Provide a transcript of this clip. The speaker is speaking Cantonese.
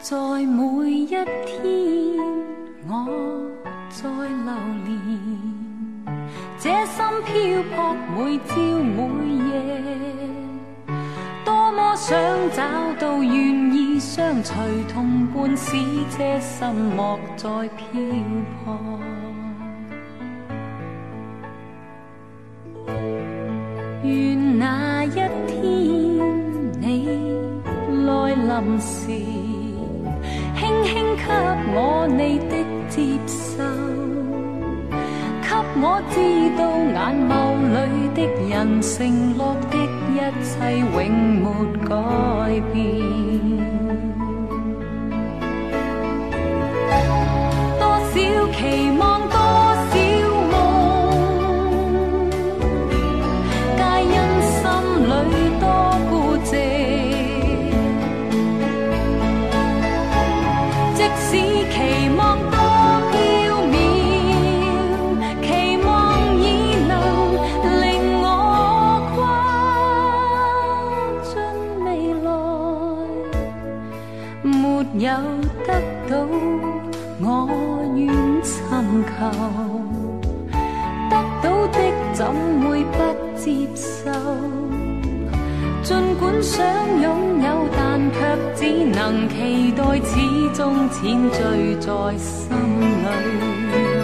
在每一天，我在流连，這心漂泊每朝每夜，多麼想找到願意相隨同伴，使這心莫再漂泊。願那一天你來臨時，輕輕給我你的接受，給我知道眼眸裏的人承諾的一切永沒改變。多少期望，多少夢，皆因心裏多孤寂。即使期望多飄渺，期望已能令我跨進未來，沒有得到我願尋求，得到的怎會不接受？儘管想擁有，但卻只能期待，始終淺醉在心裏。